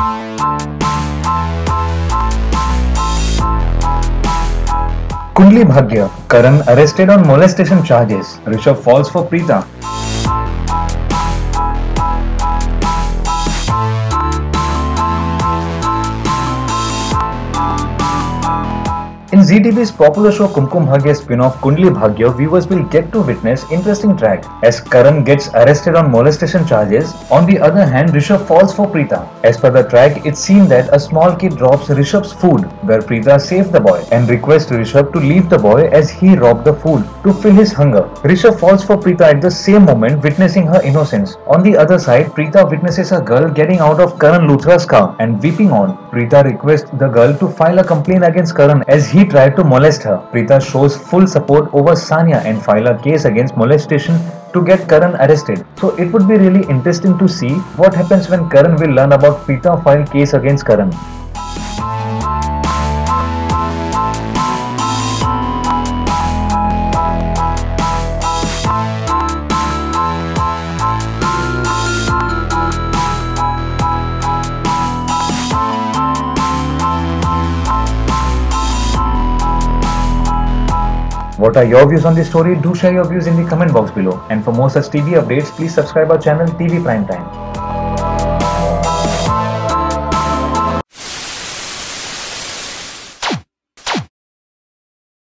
Kundli Bhagya, Karan arrested on molestation charges. Rishabh falls for Preeta. In Zee TV's popular show Kumkum Bhagya spin-off Kundli Bhagya, viewers will get to witness interesting track as Karan gets arrested on molestation charges. On the other hand, Rishabh falls for Preeta. As per the track, it's seen that a small kid drops Rishabh's food, where Preeta saves the boy and requests Rishabh to leave the boy as he robbed the food to fill his hunger. Rishabh falls for Preeta at the same moment, witnessing her innocence. On the other side, Preeta witnesses a girl getting out of Karan Luthra's car and weeping on. Preeta requests the girl to file a complaint against Karan as he tried to molest her. Preeta shows full support over Sanya and file a case against molestation to get Karan arrested. So it would be really interesting to see what happens when Karan will learn about Preeta file case against Karan. What are your views on this story? Do share your views in the comment box below. And for more such TV updates, please subscribe our channel TV Prime Time.